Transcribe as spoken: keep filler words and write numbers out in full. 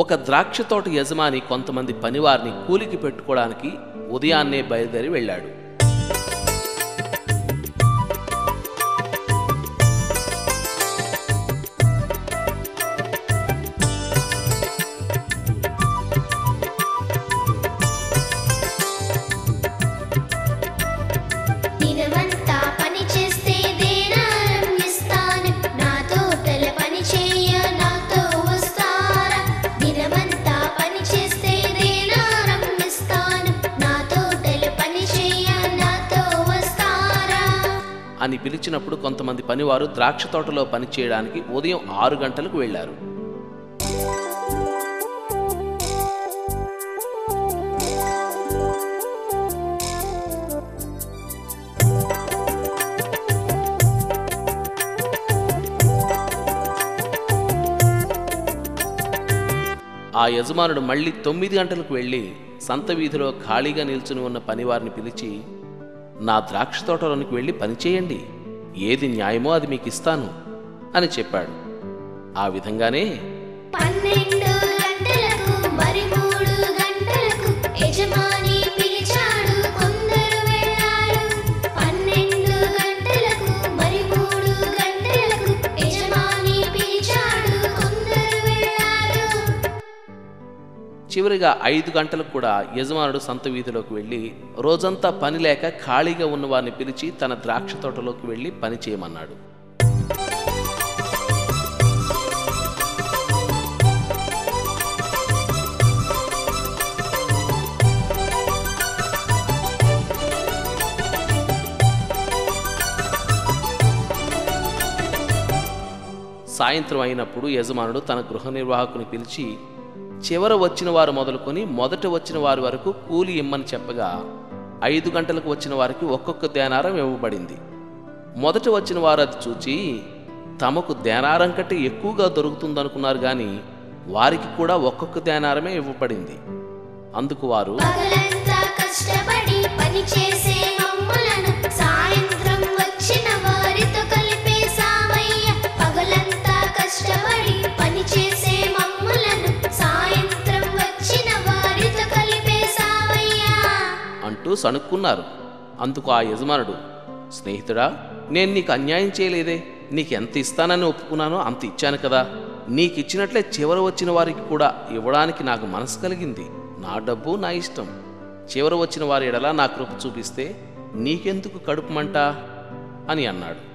ఒక ద్రాక్ష తోట యజమాని కొంతమంది పనివారిని కూలికి పెట్టుకోవడానికి ఉదయాన్నే బయలుదేరి వెళ్ళాడు. అని పిలిచినప్పుడు కొంతమంది పనివారు ద్రాక్ష తోటలో పనిచేయడానికి ఉదయం ఆరు గంటలకు వెళ్లారు. ఆ యజమానుడు మళ్ళీ తొమ్మిది గంటలకు వెళ్ళి సంత వీధిలో ఖాళీగా నిల్చుని ఉన్న పనివారిని పిలిచి, నా ద్రాక్ష తోటలోనికి వెళ్ళి పనిచేయండి, ఏది న్యాయమో అది మీకు ఇస్తాను అని చెప్పాడు. ఆ విధంగానే చివరిగా ఐదు గంటలకు కూడా యజమానుడు సంత వీధిలోకి వెళ్ళి రోజంతా పని లేక ఖాళీగా ఉన్న వారిని పిలిచి తన ద్రాక్ష తోటలోకి వెళ్ళి పని చేయమన్నాడు. సాయంత్రం అయినప్పుడు యజమానుడు తన గృహ నిర్వాహకుని పిలిచి చివర వచ్చిన వారు మొదలుకొని మొదట వచ్చిన వారి వరకు కూలి ఇమ్మని చెప్పగా ఐదు గంటలకు వచ్చిన వారికి ఒక్కొక్క దేనారం ఇవ్వబడింది. మొదట వచ్చిన వారు అది చూచి తమకు దేనారం కంటే ఎక్కువగా దొరుకుతుందనుకున్నారు గాని వారికి కూడా ఒక్కొక్క దేనారమే ఇవ్వబడింది. అందుకు వారు, అంటూ సణుక్కున్నారు. అందుకు ఆ యజమానుడు, స్నేహితుడా, నేను నీకు అన్యాయం చేయలేదే, నీకెంత ఇస్తానని ఒప్పుకున్నానో అంత ఇచ్చాను కదా, నీకిచ్చినట్లే చివర వచ్చిన వారికి కూడా ఇవ్వడానికి నాకు మనసు కలిగింది. నా డబ్బు నా ఇష్టం. చివర వచ్చిన వారి ఎడలా నా కృప చూపిస్తే నీకెందుకు కడుపుమంట అని అన్నాడు.